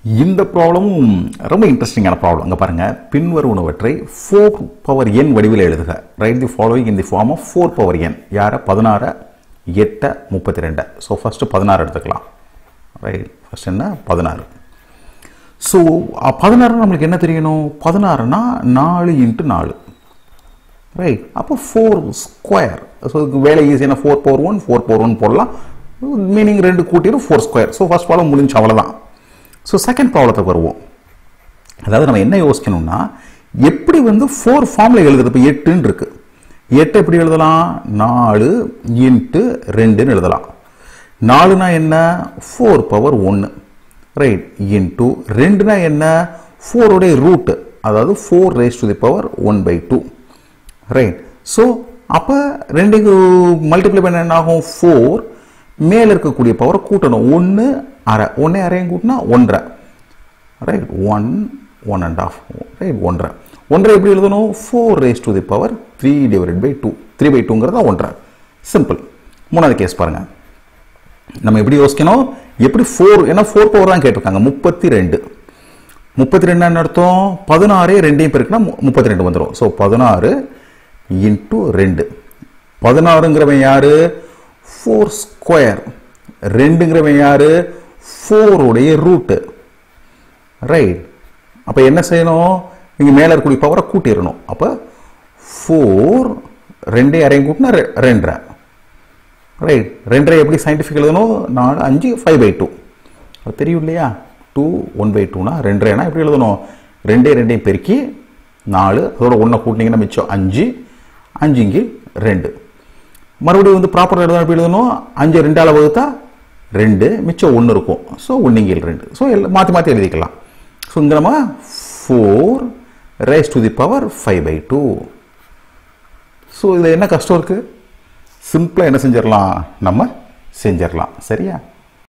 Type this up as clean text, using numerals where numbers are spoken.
இந்த ப்ராப்ளமும் ரொம்ப இன்ட்ரெஸ்டிங்கான ப்ராப்ளம். அங்கே பாருங்கள், பின்வருவனவற்றை 4 பவர் n வடிவில் எழுதுக. Write the following in the form of 4 power n. யாரை? 16, 8, 32. ஸோ ஃபஸ்ட்டு 16 எடுத்துக்கலாம். ரைட், ஃபஸ்ட் என்ன? 16. ஸோ 16 நம்மளுக்கு என்ன தெரியணும்? 16னா 4 × 4. ரைட், அப்போ 4 ஸ்கொயர். ஸோ இதுக்கு வேலை ஈஸியான 4 பவர் 1 4 பவர் 1 போடலாம். மீனிங் 2 கூட்டிடும் 4 ஸ்கொயர். ஸோ ஃபர்ஸ்ட் ப்ராப்ளம் முடிஞ்சு, அவ்வளோதான். ஸோ செகண்ட் ப்ராப்ளத்துக்கு வருவோம். அதாவது நம்ம என்ன யோசிக்கணும்னா, எப்படி 4 ஃபார்மில் எழுதுறது? இப்போ 8ன்னு இருக்கு. 8 எப்படி எழுதலாம்? 4 × 2ன்னு எழுதலாம். 4னா என்ன? 4 பவர் 1. ரைட், இன்ட்டு 2னா என்ன? 4 உடைய ரூட், அதாவது 4 raised to the power 1/2. Right, so அப்போ 2க்கு மல்டிப்ளை பண்ண என்ன ஆகும்? 4. மேலே இருக்கக்கூடிய பவரை கூட்டணும். 1 1/2. 1 1/2 கூட்டினா 1/2. ரைட், 1 1.5. ரைட், 1/2. 1/2 எப்படி எழுதணும்? 4 raised to the power 3/2. 3/2ங்கிறதா 1/2. சிம்பிள். மூணாவது கேஸ் பாருங்க. நம்ம எப்படி யோசிக்கணும்? எப்படி 4, ஏன்னா 4 பவர் தான் கேட்டிருக்காங்க. 32. 32 என்ன அர்த்தம்? 16 2 பெருக்குனா 32 வந்துடும். ஸோ 16 × 2. 16ங்கிறவன் யாரு? 4 ஸ்கொயர். 2ங்கிறவன் யாரு? 4 உடைய ரூட். ரைட், அப்போ என்ன செய்யணும்? இங்கே மேலே இருக்கக்கூடிய பவரை கூட்டிடணும். அப்போ 4 2 1/2 கூட்டினா 2.5. ரைட், 2.5 எப்படி சயின்டிஃபிக் எழுதணும்? 4 5 5/2. அது தெரியும் இல்லையா? 2 1/2னா 2.5னா எப்படி எழுதணும்? 2 2 பெருக்கி 4, அதோட 1 கூட்டினீங்கன்னா மிச்சம் 5. 5 இங்கே 2. மறுபடியும் ப்ராப்பராக எழுதணும். எப்படி எழுதணும்? 5 2ஆல் வகுத்தா 2, மிச்சம் 1 இருக்கும். ஸோ 1 இங்கே 2. ஸோ எல்லாம் மாற்றி மாற்றி எழுதிக்கலாம். ஸோ இங்கே நம்ம 4 raised to the power 5/2. So இதில் என்ன கஷ்டம் இருக்குது? சிம்பிளாக என்ன செஞ்சிடலாம்? நம்ம செஞ்சிடலாம். சரியா?